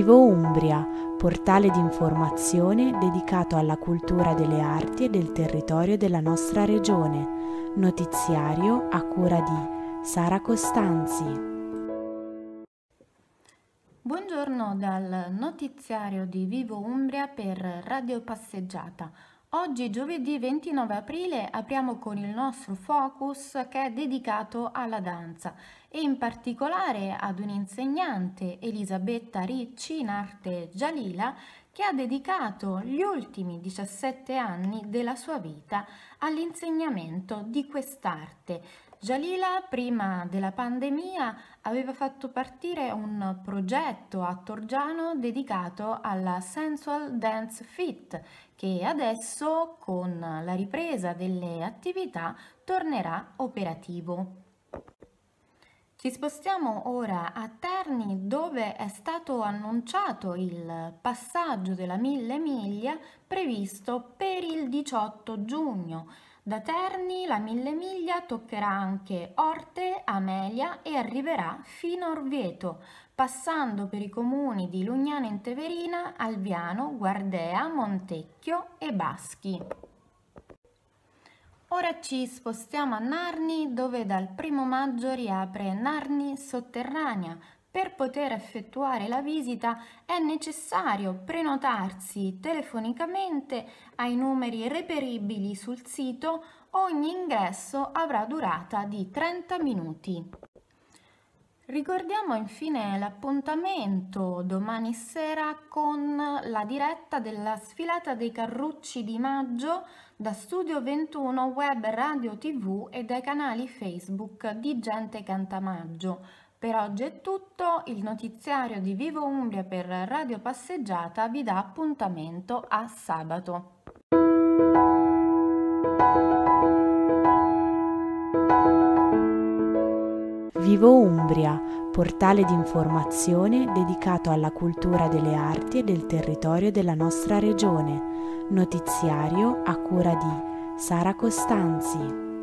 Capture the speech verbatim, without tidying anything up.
Vivo Umbria, portale di informazione dedicato alla cultura delle arti e del territorio della nostra regione. Notiziario a cura di Sara Costanzi. Buongiorno dal notiziario di Vivo Umbria per Radio Passeggiata. Oggi, giovedì ventinove aprile, apriamo con il nostro focus che è dedicato alla danza e in particolare ad un'insegnante, Elisabetta Ricci, in arte Jalila, che ha dedicato gli ultimi diciassette anni della sua vita all'insegnamento di quest'arte. Jalila, prima della pandemia, aveva fatto partire un progetto a Torgiano dedicato alla Sensual Dance Fit, che adesso, con la ripresa delle attività, tornerà operativo. Ci spostiamo ora a Terni, dove è stato annunciato il passaggio della Mille Miglia previsto per il diciotto giugno. Da Terni la Mille Miglia toccherà anche Orte, Amelia e arriverà fino a Orvieto, passando per i comuni di Lugnano in Teverina, Alviano, Guardea, Montecchio e Baschi. Ora ci spostiamo a Narni, dove dal primo maggio riapre Narni Sotterranea. Per poter effettuare la visita è necessario prenotarsi telefonicamente ai numeri reperibili sul sito. Ogni ingresso avrà durata di trenta minuti. Ricordiamo infine l'appuntamento domani sera con la diretta della sfilata dei Carrucci di maggio da Studio ventuno Web Radio tivù e dai canali Facebook di Gente Cantamaggio. Per oggi è tutto, il notiziario di Vivo Umbria per Radio Passeggiata vi dà appuntamento a sabato. Vivo Umbria, portale di informazione dedicato alla cultura delle arti e del territorio della nostra regione. Notiziario a cura di Sara Costanzi.